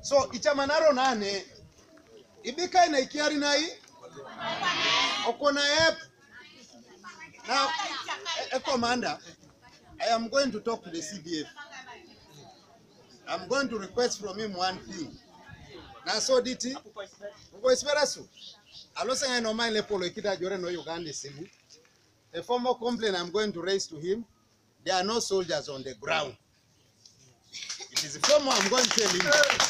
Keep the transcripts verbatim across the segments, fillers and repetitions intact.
So ichamanaro nane ibika ina ikiari nai okona ep. Now, a, a commander, I am going to talk to the C D F. I'm going to request from him one thing. Now, so D T, a formal complaint I'm going to raise to him, there are no soldiers on the ground. It is a formal I'm going to tell him.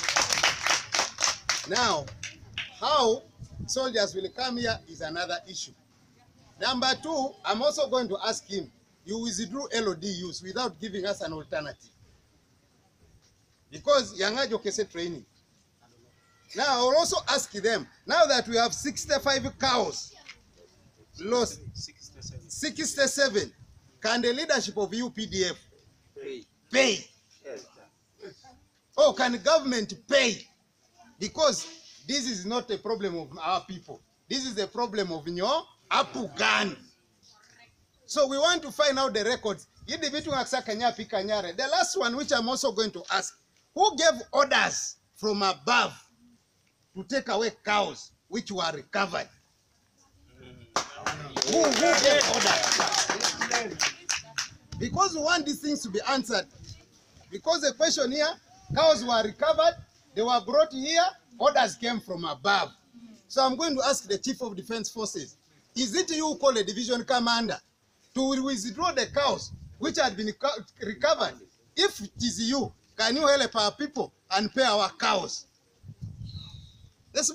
Now, how soldiers will come here is another issue. Number two, I'm also going to ask him, you withdrew L O D use without giving us an alternative. Because Yangajo Kese training. Now, I'll also ask them, now that we have sixty-five cows, lost sixty-seven, can the leadership of U P D F pay? Pay? Oh, can the government pay? Because this is not a problem of our people. This is a problem of your Apugan. So we want to find out the records. The last one, which I'm also going to ask, who gave orders from above to take away cows which were recovered? Who, who gave orders? Because we want these things to be answered. Because the question here, cows were recovered, they were brought here, orders came from above. So I'm going to ask the Chief of Defense Forces, is it you who call a division commander to withdraw the cows which had been recovered? If it is you, can you help our people and pay our cows? The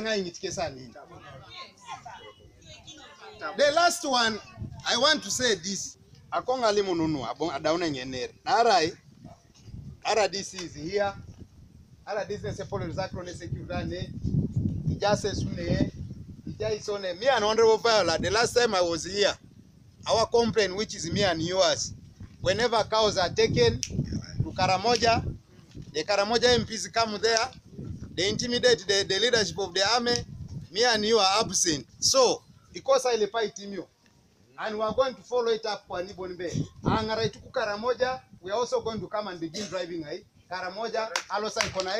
last one, I want to say this. Akonga limununu adauna nyenere. Arai, R D C is here. R D C is a police acronym security. Ijase sune, ijaisone. Me and Honorable Viola, the last time I was here, our complaint, which is me and yours, whenever cows are taken to Karamoja, the Karamoja M Ps come there, they intimidate the, the leadership of the army, me and you are absent. So, because I fight him, and we are going to follow it up for Nibonbe. Angara ituku Karamoja, we are also going to come and begin driving ai. Karamoja, alosa ikonai.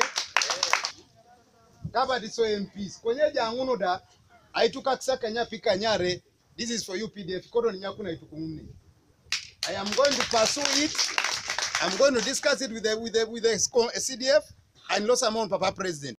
Kaba diso M Ps. Kwenye janguno da, aituka kisaka nya pika nyare, this is for U P D F. Kodo ni nyakuna ituku mune. I am going to pursue it. I'm going to discuss it with the, with the, with the C D F and Losamon Papa President.